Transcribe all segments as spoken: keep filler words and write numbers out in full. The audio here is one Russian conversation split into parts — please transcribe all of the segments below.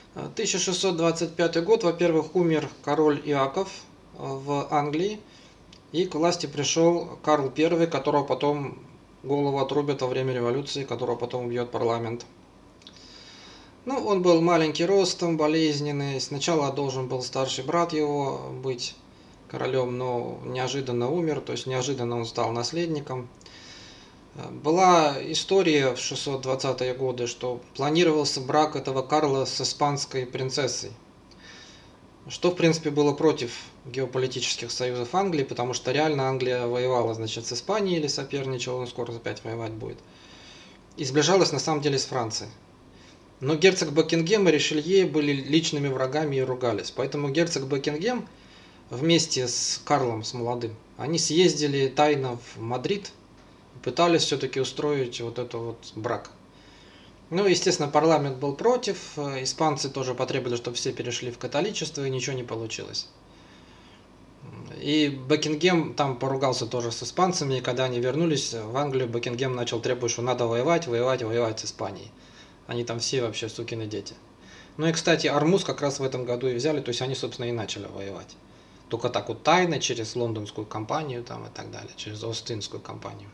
тысяча шестьсот двадцать пятый год, во-первых, умер король Иаков в Англии, и к власти пришел Карл Первый, которого потом голову отрубят во время революции, которого потом убьет парламент. Ну, он был маленький ростом, болезненный. Сначала должен был старший брат его быть королем, но неожиданно умер, то есть неожиданно он стал наследником. Была история в шестьсот двадцатые годы, что планировался брак этого Карла с испанской принцессой, что в принципе было против геополитических союзов Англии, потому что реально Англия воевала, значит, с Испанией или соперничала, он скоро опять воевать будет, и сближалась на самом деле с Францией. Но герцог Букингем и Ришелье были личными врагами и ругались, поэтому герцог Букингем вместе с Карлом, с молодым, они съездили тайно в Мадрид, пытались все-таки устроить вот этот вот брак. Ну, естественно, парламент был против, испанцы тоже потребовали, чтобы все перешли в католичество, и ничего не получилось. И Букингем там поругался тоже с испанцами, и когда они вернулись в Англию, Букингем начал требовать, что надо воевать, воевать, воевать с Испанией. Они там все вообще сукины дети. Ну и, кстати, Ормуз как раз в этом году и взяли, то есть они, собственно, и начали воевать. Только так вот тайно, через лондонскую компанию там и так далее, через Остинскую компанию.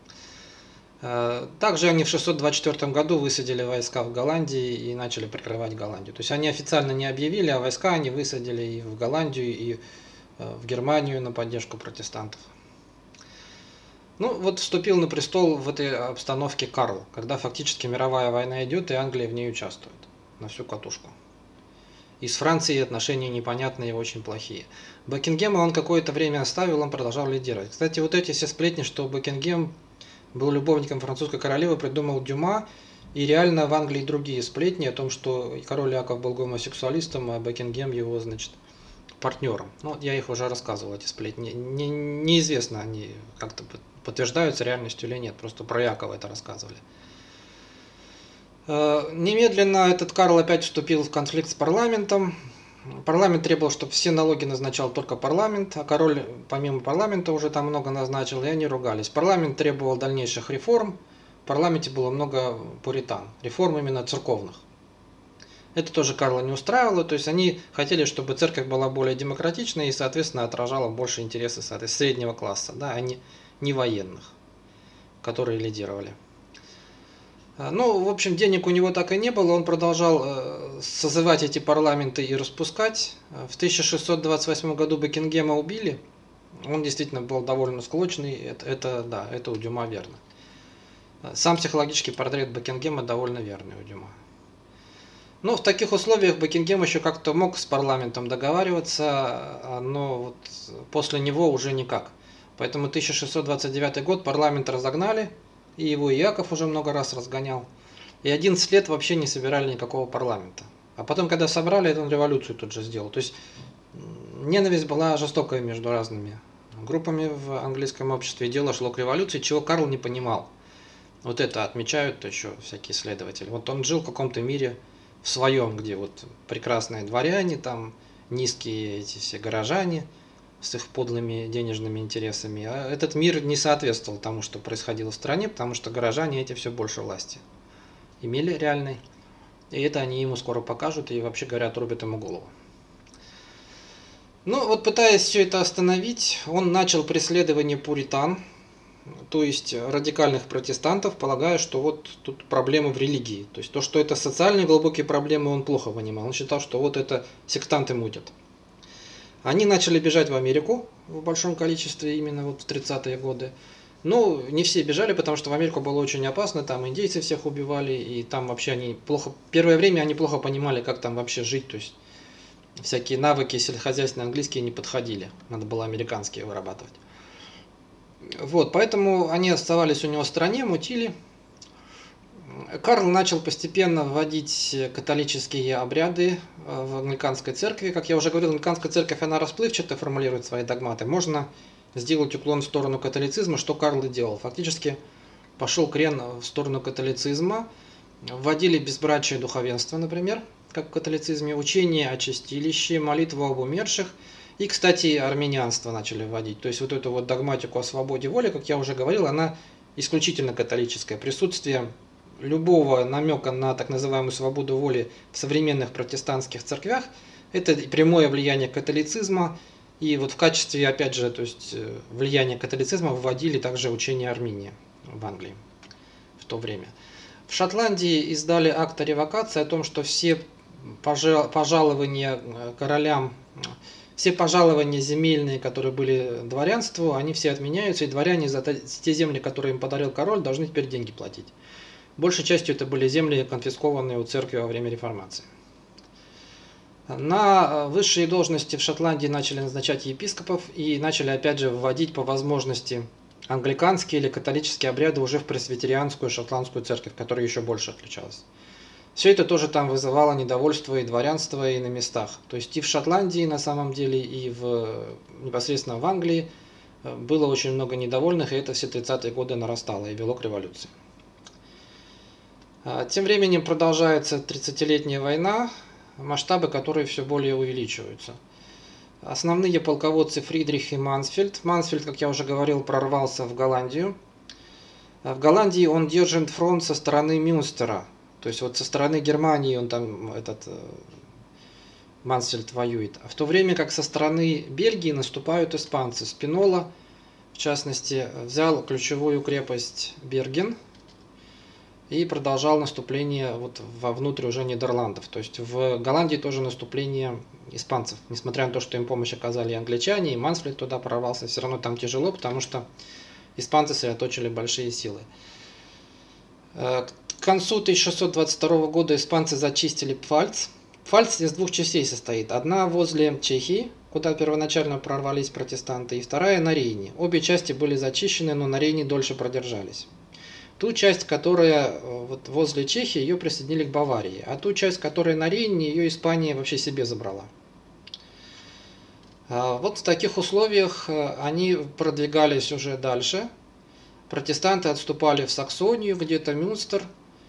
Также они в шестьсот двадцать четвёртом году высадили войска в Голландии и начали прикрывать Голландию. То есть они официально не объявили, а войска они высадили и в Голландию, и в Германию на поддержку протестантов. Ну вот вступил на престол в этой обстановке Карл, когда фактически мировая война идет, и Англия в ней участвует на всю катушку. И с Францией отношения непонятные и очень плохие. Букингема он какое-то время оставил, он продолжал лидировать. Кстати, вот эти все сплетни, что Букингем был любовником французской королевы, придумал Дюма, и реально в Англии другие сплетни о том, что король Иаков был гомосексуалистом, а Букингем его, значит, партнером. Ну, я их уже рассказывал, эти сплетни. Не, неизвестно, они как-то подтверждаются реальностью или нет, просто про Иакова это рассказывали. Немедленно этот Карл опять вступил в конфликт с парламентом. Парламент требовал, чтобы все налоги назначал только парламент, а король помимо парламента уже там много назначил, и они ругались. Парламент требовал дальнейших реформ, в парламенте было много пуритан, реформ именно церковных. Это тоже Карла не устраивало, то есть они хотели, чтобы церковь была более демократичной и, соответственно, отражала больше интересы среднего класса, да, а не, не военных, которые лидировали. Ну, в общем, денег у него так и не было, он продолжал созывать эти парламенты и распускать. В тысяча шестьсот двадцать восьмом году Букингема убили, он действительно был довольно склочный, это, это да, это у Дюма верно. Сам психологический портрет Букингема довольно верный у Дюма. Но в таких условиях Букингем еще как-то мог с парламентом договариваться, но вот после него уже никак. Поэтому тысяча шестьсот двадцать девятый год парламент разогнали, и его Иаков уже много раз разгонял. И одиннадцать лет вообще не собирали никакого парламента. А потом, когда собрали, он революцию тут же сделал. То есть ненависть была жестокая между разными группами в английском обществе. И дело шло к революции, чего Карл не понимал. Вот это отмечают еще всякие исследователи. Вот он жил в каком-то мире в своем, где вот прекрасные дворяне, там низкие эти все горожане с их подлыми денежными интересами. А этот мир не соответствовал тому, что происходило в стране, потому что горожане эти все больше власти имели реальной. И это они ему скоро покажут и, вообще говоря, отрубят ему голову. Ну, вот пытаясь все это остановить, он начал преследование пуритан, то есть радикальных протестантов, полагая, что вот тут проблема в религии. То есть то, что это социальные глубокие проблемы, он плохо понимал. Он считал, что вот это сектанты мутят. Они начали бежать в Америку в большом количестве именно вот в тридцатые годы. Ну, не все бежали, потому что в Америку было очень опасно, там индейцы всех убивали, и там вообще они плохо... Первое время они плохо понимали, как там вообще жить, то есть всякие навыки сельскохозяйственные английские не подходили, надо было американские вырабатывать. Вот, поэтому они оставались у него в стране, мутили. Карл начал постепенно вводить католические обряды в англиканской церкви. Как я уже говорил, англиканская церковь, она расплывчато формулирует свои догматы. Можно сделать уклон в сторону католицизма, что Карл и делал. Фактически пошел крен в сторону католицизма. Вводили безбрачие духовенства, например, как в католицизме, учение о чистилище, молитву об умерших. И, кстати, армянианство начали вводить. То есть вот эту вот догматику о свободе воли, как я уже говорил, она исключительно католическая. Присутствие любого намека на так называемую свободу воли в современных протестантских церквях – это прямое влияние католицизма. И вот в качестве, опять же, то есть влияния католицизма вводили также учение Армения в Англии в то время. В Шотландии издали акт о ревокации о том, что все пожалования королям, все пожалования земельные, которые были дворянству, они все отменяются, и дворяне за те земли, которые им подарил король, должны теперь деньги платить. Большей частью это были земли, конфискованные у церкви во время реформации. На высшие должности в Шотландии начали назначать епископов и начали опять же вводить по возможности англиканские или католические обряды уже в пресвитерианскую шотландскую церковь, которая еще больше отличалась. Все это тоже там вызывало недовольство и дворянство, и на местах. То есть и в Шотландии на самом деле, и в, непосредственно в Англии было очень много недовольных, и это все тридцатые годы нарастало и вело к революции. Тем временем продолжается тридцатилетняя война, масштабы которой все более увеличиваются. Основные полководцы Фридрих и Мансфельд. Мансфельд, как я уже говорил, прорвался в Голландию. В Голландии он держит фронт со стороны Мюнстера. То есть вот со стороны Германии он там, этот Мансфельд воюет. А в то время как со стороны Бельгии наступают испанцы. Спинола, в частности, взял ключевую крепость Берген и продолжал наступление вот вовнутрь уже Нидерландов. То есть в Голландии тоже наступление испанцев. Несмотря на то, что им помощь оказали англичане, и Мансфельд туда прорвался, все равно там тяжело, потому что испанцы сосредоточили большие силы. К концу тысяча шестьсот двадцать второго года испанцы зачистили Пфальц. Пфальц из двух частей состоит. Одна возле Чехии, куда первоначально прорвались протестанты, и вторая на Рейне. Обе части были зачищены, но на Рейне дольше продержались. Ту часть, которая вот возле Чехии, ее присоединили к Баварии, а ту часть, которая на Рейне, ее Испания вообще себе забрала. Вот в таких условиях они продвигались уже дальше. Протестанты отступали в Саксонию, где-то Мюнстер.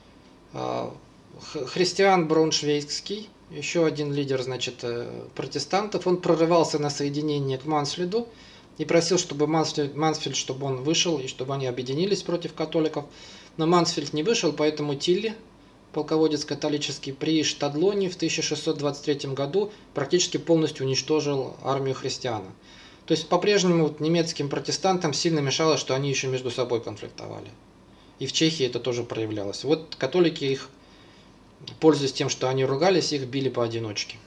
Христиан Брауншвейгский, еще один лидер, значит, протестантов, он прорывался на соединение к Мансфельду и просил, чтобы Мансфельд, Мансфельд, чтобы он вышел и чтобы они объединились против католиков. Но Мансфельд не вышел, поэтому Тилли, полководец католический, при Штадлоне в тысяча шестьсот двадцать третьем году практически полностью уничтожил армию христиана. То есть по-прежнему вот, немецким протестантам сильно мешало, что они еще между собой конфликтовали. И в Чехии это тоже проявлялось. Вот католики их, пользуясь тем, что они ругались, их били поодиночке.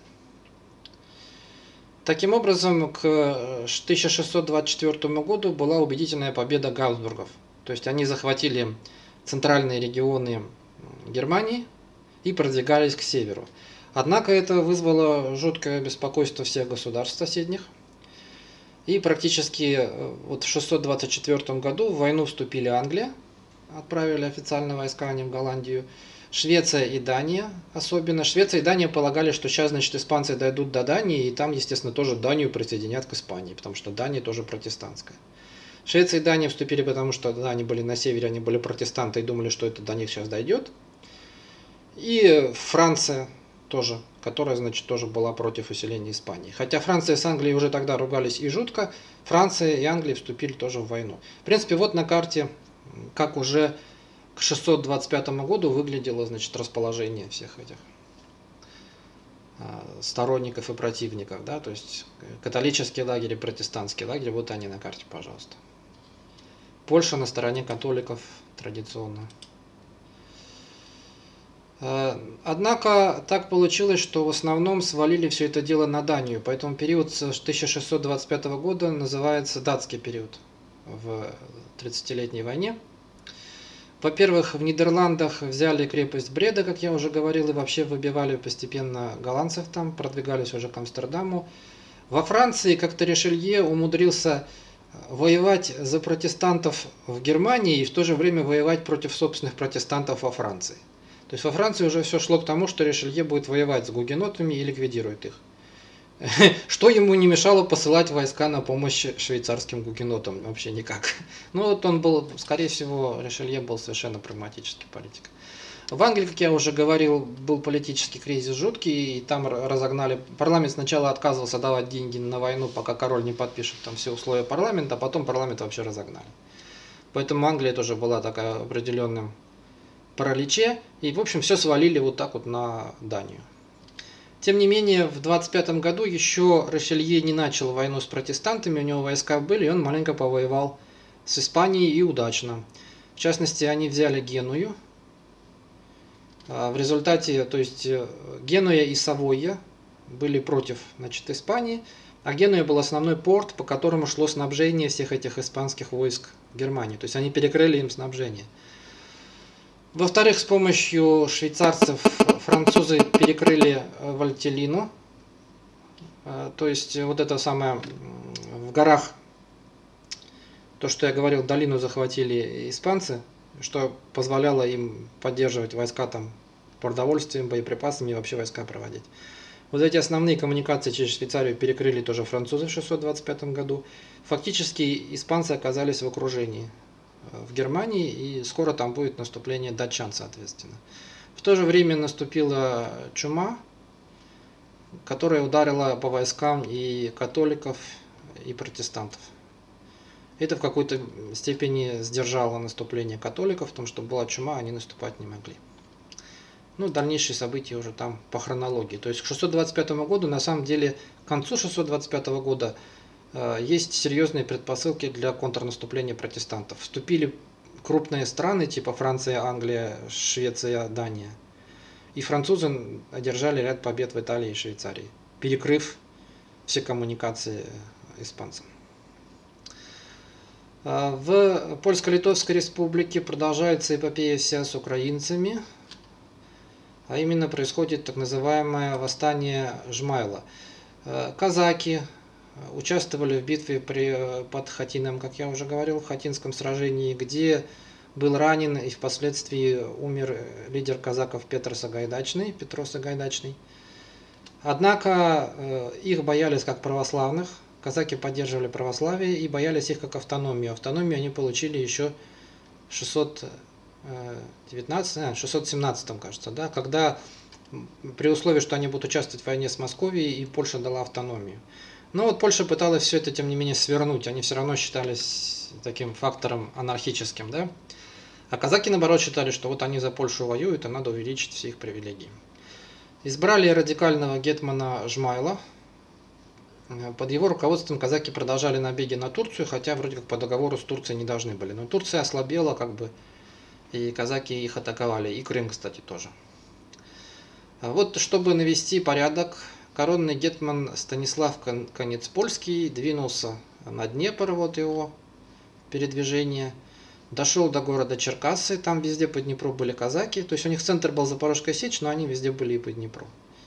Таким образом, к тысяча шестьсот двадцать четвёртому году была убедительная победа Габсбургов. То есть они захватили центральные регионы Германии и продвигались к северу. Однако это вызвало жуткое беспокойство всех государств соседних. И практически вот в шестьсот двадцать четвёртом году в войну вступили Англия, отправили официально войска они в Голландию, Швеция и Дания особенно. Швеция и Дания полагали, что сейчас, значит, испанцы дойдут до Дании, и там, естественно, тоже Данию присоединят к Испании, потому что Дания тоже протестантская. Швеция и Дания вступили, потому что да, они были на севере, они были протестанты и думали, что это до них сейчас дойдет. И Франция тоже, которая, значит, тоже была против усиления Испании. Хотя Франция с Англией уже тогда ругались и жутко, Франция и Англия вступили тоже в войну. В принципе, вот на карте, как уже к шестьсот двадцать пятому году выглядело, значит, расположение всех этих сторонников и противников, да, то есть католический лагерь и протестантский лагерь, вот они на карте, пожалуйста. Польша на стороне католиков традиционно. Однако так получилось, что в основном свалили все это дело на Данию, поэтому период с тысяча шестьсот двадцать пятого года называется датский период в тридцатилетней войне. Во-первых, в Нидерландах взяли крепость Бреда, как я уже говорил, и вообще выбивали постепенно голландцев там, продвигались уже к Амстердаму. Во Франции как-то Ришелье умудрился воевать за протестантов в Германии и в то же время воевать против собственных протестантов во Франции. То есть во Франции уже все шло к тому, что Ришелье будет воевать с гугенотами и ликвидирует их. Что ему не мешало посылать войска на помощь швейцарским гугенотам? Вообще никак. Ну вот он был, скорее всего, Ришелье был совершенно прагматический политик. В Англии, как я уже говорил, был политический кризис жуткий, и там разогнали. Парламент сначала отказывался давать деньги на войну, пока король не подпишет там все условия парламента, а потом парламент вообще разогнали. Поэтому Англия тоже была такая определенным параличе, и, в общем, все свалили вот так вот на Данию. Тем не менее, в двадцать пятом году еще Ришелье не начал войну с протестантами, у него войска были, и он маленько повоевал с Испанией и удачно. В частности, они взяли Геную. В результате, то есть Генуя и Савойя были против, значит, Испании, а Генуя был основной порт, по которому шло снабжение всех этих испанских войск в Германии. То есть они перекрыли им снабжение. Во-вторых, с помощью швейцарцев французы перекрыли Вальтеллину. То есть вот это самое в горах, то, что я говорил, долину захватили испанцы, что позволяло им поддерживать войска там продовольствием, боеприпасами и вообще войска проводить. Вот эти основные коммуникации через Швейцарию перекрыли тоже французы в шестьсот двадцать пятом году. Фактически испанцы оказались в окружении в Германии, и скоро там будет наступление датчан, соответственно. В то же время наступила чума, которая ударила по войскам и католиков, и протестантов. Это в какой-то степени сдержало наступление католиков, потому что была чума, они наступать не могли. Ну, дальнейшие события уже там по хронологии. То есть к шестьсот двадцать пятому году, на самом деле, к концу шестьсот двадцать пятого года э, есть серьезные предпосылки для контрнаступления протестантов. Вступили крупные страны, типа Франция, Англия, Швеция, Дания. И французы одержали ряд побед в Италии и Швейцарии, перекрыв все коммуникации испанцам. В Польско-Литовской республике продолжается эпопея вся с украинцами, а именно происходит так называемое восстание Жмайла. Казаки участвовали в битве при, под Хатином, как я уже говорил, в Хатинском сражении, где был ранен и впоследствии умер лидер казаков Петр Сагайдачный, Петро Сагайдачный. Однако их боялись как православных. Казаки поддерживали православие и боялись их как автономию. Автономию они получили еще в шестьсот девятнадцатом, шестьсот семнадцатом, кажется, да, когда при условии, что они будут участвовать в войне с Московией, и Польша дала автономию. Но вот Польша пыталась все это, тем не менее, свернуть. Они все равно считались таким фактором анархическим, да. А казаки, наоборот, считали, что вот они за Польшу воюют, и надо увеличить все их привилегии. Избрали радикального гетмана Жмайла. Под его руководством казаки продолжали набеги на Турцию, хотя вроде как по договору с Турцией не должны были. Но Турция ослабела, как бы, и казаки их атаковали. И Крым, кстати, тоже. Вот, чтобы навести порядок, коронный гетман Станислав Конецпольский двинулся на Днепр, вот его передвижение. Дошел до города Черкассы, там везде по Днепру были казаки. То есть у них центр был Запорожская сечь, но они везде были и по Днепру.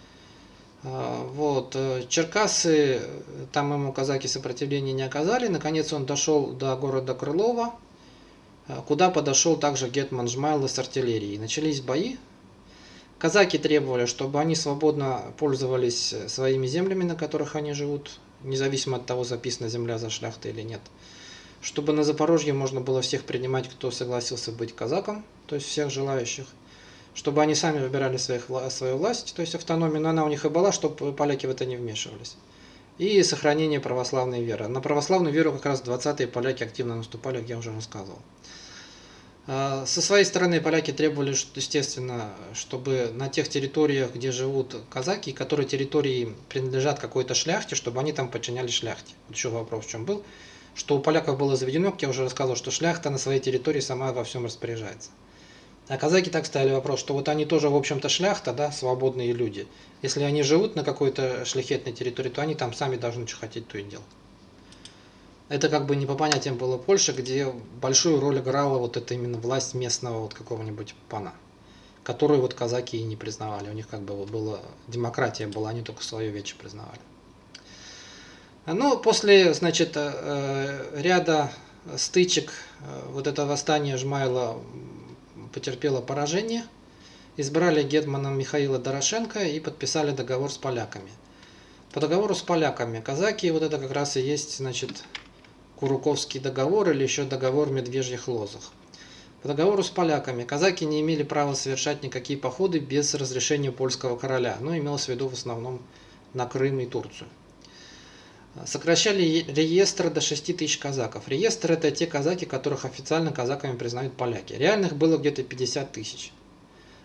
Вот, Черкассы, там ему казаки сопротивления не оказали. Наконец он дошел до города Крылова, куда подошел также гетман Жмайло с артиллерией. Начались бои. Казаки требовали, чтобы они свободно пользовались своими землями, на которых они живут, независимо от того, записана земля за шляхтой или нет. Чтобы на Запорожье можно было всех принимать, кто согласился быть казаком, то есть всех желающих. Чтобы они сами выбирали своих, свою власть, то есть автономию, но она у них и была, чтобы поляки в это не вмешивались. И сохранение православной веры. На православную веру как раз в двадцатые поляки активно наступали, как я уже рассказывал. Со своей стороны поляки требовали, естественно, чтобы на тех территориях, где живут казаки, которые территории принадлежат какой-то шляхте, чтобы они там подчинялись шляхте. Вот еще вопрос в чем был, что у поляков было заведено, как я уже рассказывал, что шляхта на своей территории сама во всем распоряжается. А казаки так ставили вопрос, что вот они тоже, в общем-то, шляхта, да, свободные люди. Если они живут на какой-то шляхетной территории, то они там сами должны что хотеть, то и делать. Это как бы не по понятиям было Польша, где большую роль играла вот эта именно власть местного вот какого-нибудь пана, которую вот казаки и не признавали. У них как бы была демократия была, они только свое вече признавали. Ну, после, значит, ряда стычек вот это восстание Жмайла потерпело поражение, избрали гетманом Михаила Дорошенко и подписали договор с поляками. По договору с поляками казаки, вот это как раз и есть, значит, Куруковский договор или еще договор в Медвежьих Лозах. По договору с поляками казаки не имели права совершать никакие походы без разрешения польского короля, но имелось в виду в основном на Крым и Турцию. Сокращали реестр до шести тысяч казаков. Реестр — это те казаки, которых официально казаками признают поляки. Реальных было где-то пятьдесят тысяч.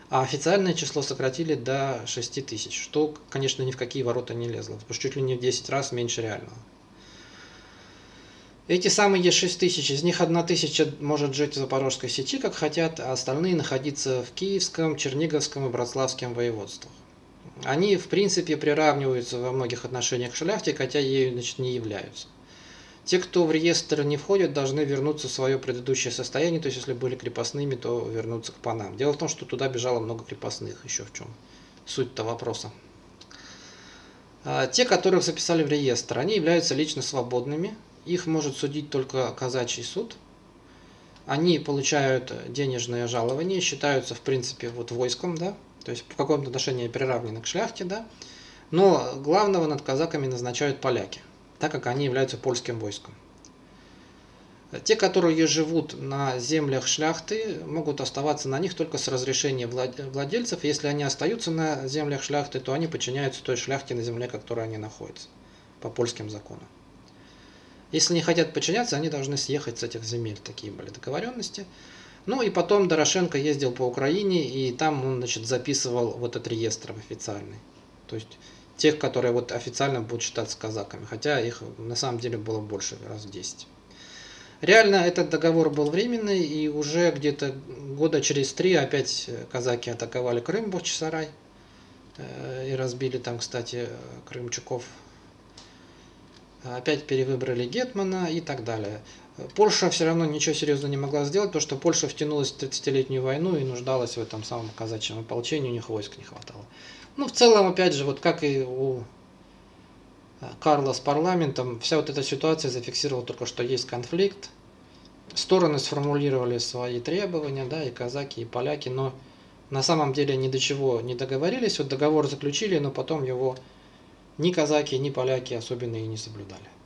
а официальное число сократили до шести тысяч, что, конечно, ни в какие ворота не лезло, потому что чуть ли не в десять раз меньше реального. Эти самые шесть тысяч, из них одна тысяча может жить в Запорожской сечи, как хотят, а остальные находиться в Киевском, Черниговском и Братславском воеводствах. Они, в принципе, приравниваются во многих отношениях к шляхте, хотя ею, значит, не являются. Те, кто в реестр не входит, должны вернуться в свое предыдущее состояние, то есть если были крепостными, то вернуться к панам. Дело в том, что туда бежало много крепостных, еще в чем суть-то вопроса. А те, которых записали в реестр, они являются лично свободными, их может судить только казачий суд. Они получают денежное жалование, считаются, в принципе, вот войском, да, то есть в каком-то отношении приравнены к шляхте, да, но главного над казаками назначают поляки, так как они являются польским войском. Те, которые живут на землях шляхты, могут оставаться на них только с разрешения владельцев. Если они остаются на землях шляхты, то они подчиняются той шляхте на земле, в которой они находятся, по польским законам. Если не хотят подчиняться, они должны съехать с этих земель. Такие были договоренности. Ну и потом Дорошенко ездил по Украине, и там он, значит, записывал вот этот реестр официальный. То есть тех, которые вот официально будут считаться казаками, хотя их на самом деле было больше, раз в десять. Реально этот договор был временный, и уже где-то года через три опять казаки атаковали Крым, Бахчисарай, и разбили там, кстати, крымчаков. Опять перевыбрали гетмана и так далее. Польша все равно ничего серьезного не могла сделать, потому что Польша втянулась в тридцатилетнюю войну и нуждалась в этом самом казачьем ополчении, у них войск не хватало. Ну, в целом, опять же, вот как и у Карла с парламентом, вся вот эта ситуация зафиксировала только, что есть конфликт. Стороны сформулировали свои требования, да, и казаки, и поляки, но на самом деле ни до чего не договорились. Вот договор заключили, но потом его ни казаки, ни поляки особенно и не соблюдали.